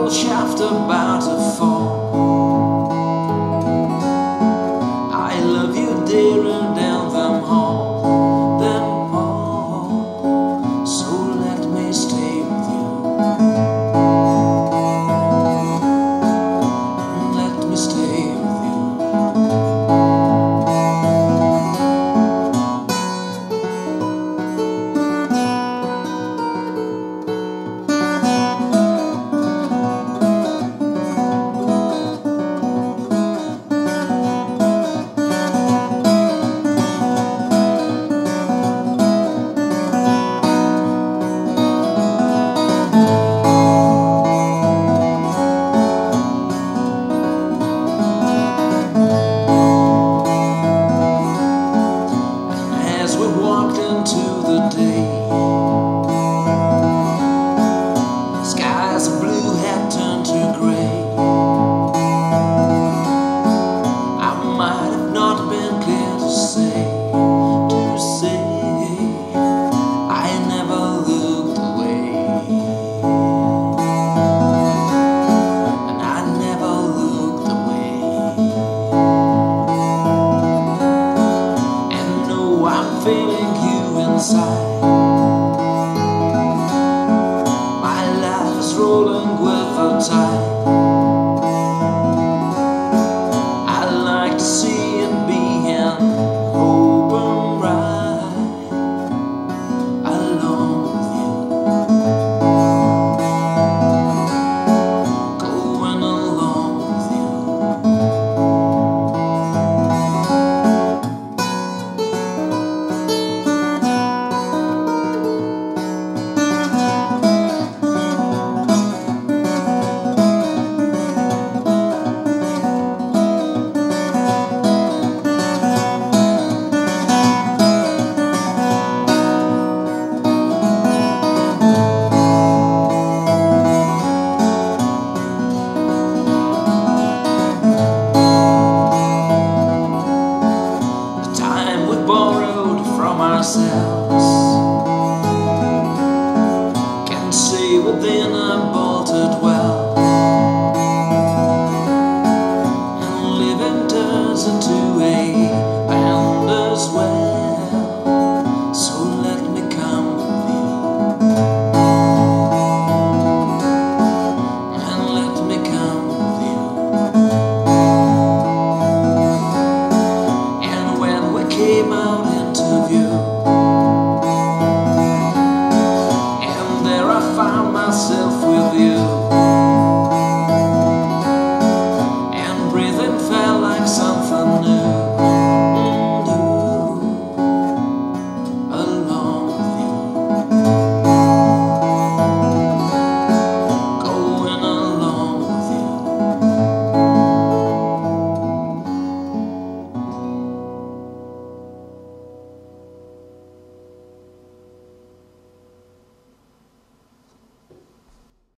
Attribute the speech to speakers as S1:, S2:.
S1: old shaft about to fall. I love you dearer than them all, so let me stay with you. Let me stay with you. As we walked into the day, skies of blue had turned to gray. I might have not been clear to say I never looked away, and I never looked away. I'm feeling you inside. My life is rolling with the tide. I like to see it being open right along with you, going along with you. Borrowed from ourselves can stay within a bolted well, and living turns into a band as well. So let me come with you, and let me come with you. And when we came out into view, and there I found myself with you.